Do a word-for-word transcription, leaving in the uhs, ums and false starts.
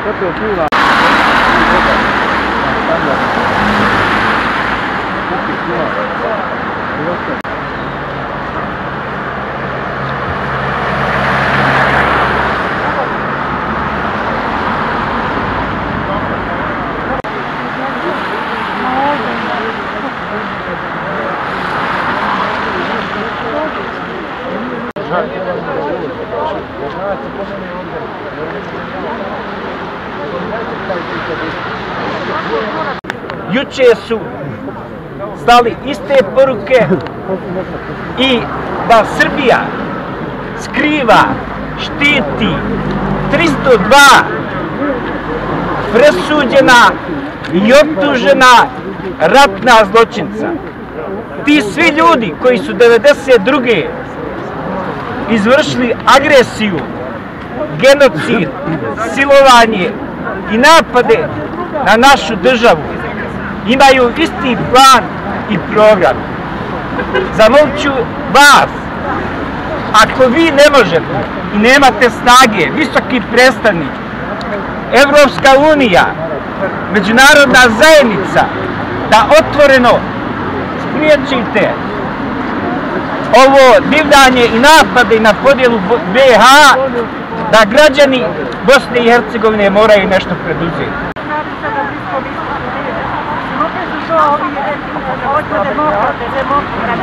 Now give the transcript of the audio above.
Juče su slali iste poruke i da Srbija skriva, štiti tristo dva presuđena i optužena ratna zločinca. Ti svi ljudi koji su devedeset druge izvršili agresiju, genocid, silovanje i napade na našu državu, imaju isti plan i program. Zamolit ću vas, ako vi ne možete i nemate snage, visoki predstavnik, Evropska unija, međunarodna zajednica, da otvoreno spriječite ovo divljanje i napade na podjelu B i H, da građani Bosne i Hercegovine moraju nešto preduzeti. Ovi demokrate, demokrate,